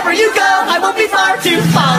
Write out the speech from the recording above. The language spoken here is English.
Wherever you go, I won't be far to follow.